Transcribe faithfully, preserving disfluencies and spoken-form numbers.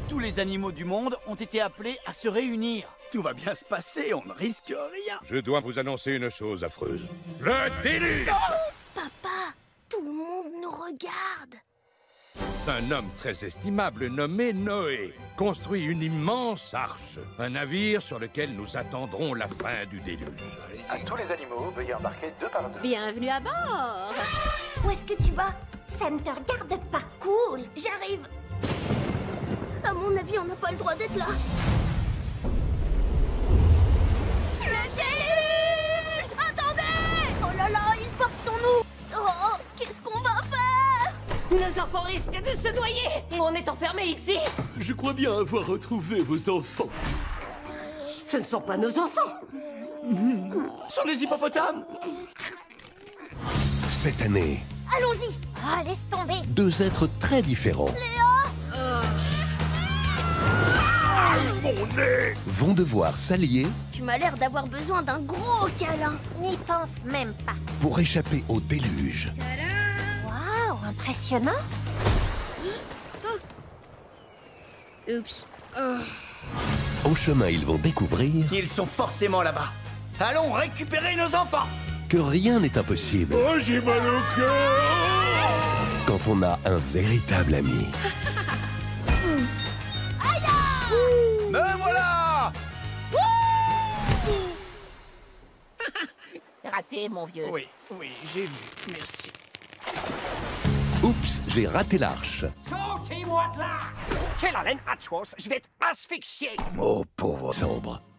Tous les animaux du monde ont été appelés à se réunir. Tout va bien se passer, on ne risque rien. Je dois vous annoncer une chose affreuse. Le déluge! Papa, tout le monde nous regarde. Un homme très estimable nommé Noé construit une immense arche, un navire sur lequel nous attendrons la fin du déluge. À tous les animaux, veuillez embarquer deux par deux. Bienvenue à bord. Où est-ce que tu vas? Ça ne te regarde pas. Cool, j'arrive. À mon avis, on n'a pas le droit d'être là. Le déluge! Attendez! Oh là là, il porte son nous. Oh, qu'est-ce qu'on va faire? Nos enfants risquent de se noyer. On est enfermés ici. Je crois bien avoir retrouvé vos enfants. Ce ne sont pas nos enfants. Ce sont des hippopotames. Cette année, Allons-y. Ah, laisse tomber. deux êtres très différents Mon nez! vont devoir s'allier Tu m'as l'air d'avoir besoin d'un gros câlin. N'y pense même pas. pour échapper au déluge. Waouh, impressionnant. Oups. Au chemin, ils vont découvrir Ils sont forcément là-bas. Allons récupérer nos enfants. que rien n'est impossible Oh, j'ai mal au cœur! quand on a un véritable ami. Me voilà. Raté, mon vieux. Oui, oui, j'ai vu. Merci. Oups, j'ai raté l'arche. Sortez-moi de là! Quelle haleine, Hatchworth! Je vais être asphyxié! Oh, pauvre sombre.